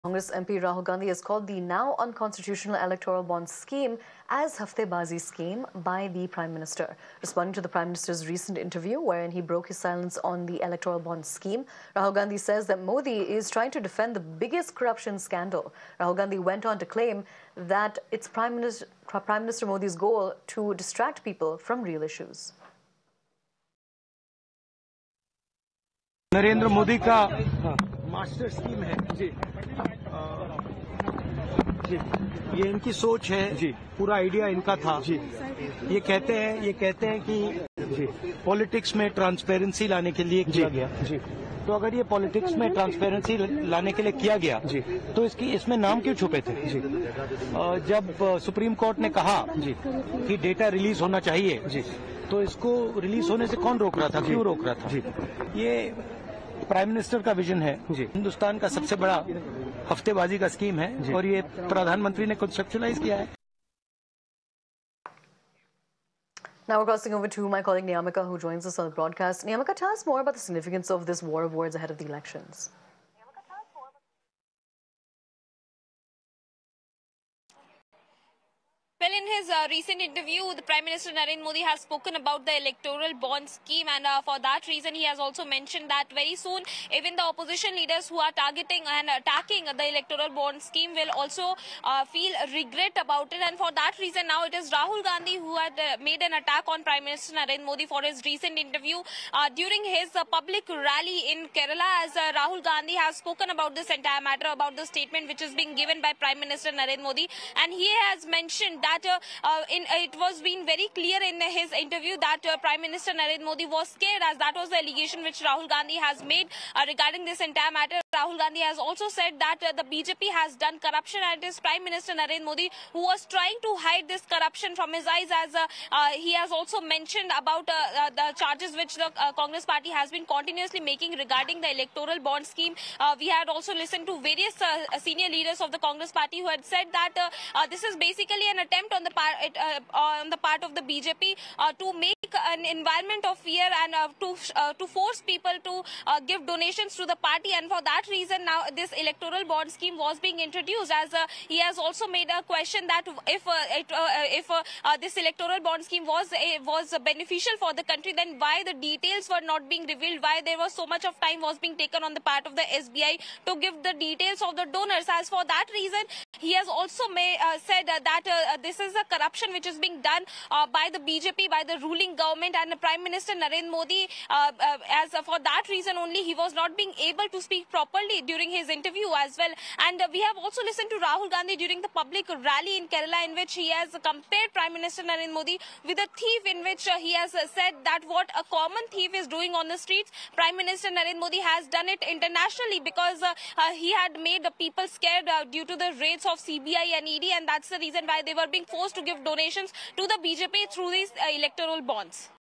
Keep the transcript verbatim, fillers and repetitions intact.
Congress M P Rahul Gandhi has called the now unconstitutional electoral bond scheme as Haftebazi scheme by the Prime Minister. Responding to the Prime Minister's recent interview wherein he broke his silence on the electoral bond scheme, Rahul Gandhi says that Modi is trying to defend the biggest corruption scandal. Rahul Gandhi went on to claim that it's Prime Minister, Prime Minister Modi's goal to distract people from real issues. Narendra Modi का master scheme है जी जी ये इनकी सोच है जी पूरा idea इनका था जी ये कहते हैं ये कहते हैं कि जी पॉलिटिक्स में ट्रांसपेरेंसी लाने के लिए किया गया जी तो अगर ये पॉलिटिक्स में ट्रांसपेरेंसी लाने के लिए किया गया जी तो इसकी इसमें नाम क्यों छुपे थे जी जब सुप्रीम कोर्ट ने कहा जी कि डेटा रिलीज होना चाहिए जी तो इसको रिलीज होने से कौन रोक रहा था क्यों रोक रहा था जी ये प्राइम मिनिस्टर का विजन है जी हिंदुस्तान का सबसे बड़ा हफ्तेबाजी का स्कीम है और ये प्रधानमंत्री ने कंसेप्चुलाइज किया है. Now we're crossing over to my colleague Niyamika, who joins us on the broadcast. Niyamika, tell us more about the significance of this war of words ahead of the elections. Well, in his uh, recent interview, the Prime Minister Narendra Modi has spoken about the electoral bond scheme, and uh, for that reason, he has also mentioned that very soon, even the opposition leaders who are targeting and attacking the electoral bond scheme will also uh, feel regret about it. And for that reason, now it is Rahul Gandhi who had uh, made an attack on Prime Minister Narendra Modi for his recent interview uh, during his uh, public rally in Kerala. As uh, Rahul Gandhi has spoken about this entire matter, about the statement which is being given by Prime Minister Narendra Modi, and he has mentioned that That, uh, uh, in, uh, it was been very clear in uh, his interview that uh, Prime Minister Narendra Modi was scared, as that was the allegation which Rahul Gandhi has made uh, regarding this entire matter. Rahul Gandhi has also said that uh, the B J P has done corruption, and it is Prime Minister Narendra Modi who was trying to hide this corruption from his eyes, as uh, uh, he has also mentioned about uh, uh, the charges which the uh, Congress party has been continuously making regarding the electoral bond scheme. Uh, we had also listened to various uh, senior leaders of the Congress party who had said that uh, uh, this is basically an attempt on the part uh, on the part of the B J P uh, to make an environment of fear and uh, to uh, to force people to uh, give donations to the party, and for that reason now this electoral bond scheme was being introduced. As uh, he has also made a question that if uh, it, uh, if uh, uh, this electoral bond scheme was uh, was uh, beneficial for the country, then why the details were not being revealed, why there was so much of time was being taken on the part of the S B I to give the details of the donors. As for that reason, he has also may, uh, said uh, that uh, this is a corruption which is being done uh, by the B J P, by the ruling government, and the Prime Minister Narendra Modi. Uh, uh, as uh, for that reason only, he was not being able to speak properly during his interview as well. And uh, we have also listened to Rahul Gandhi during the public rally in Kerala, in which he has compared Prime Minister Narendra Modi with a thief, in which uh, he has uh, said that what a common thief is doing on the streets, Prime Minister Narendra Modi has done it internationally, because uh, uh, he had made the people scared uh, due to the raids of C B I and E D, and that's the reason why they were being forced to give donations to the B J P through these uh, electoral bonds.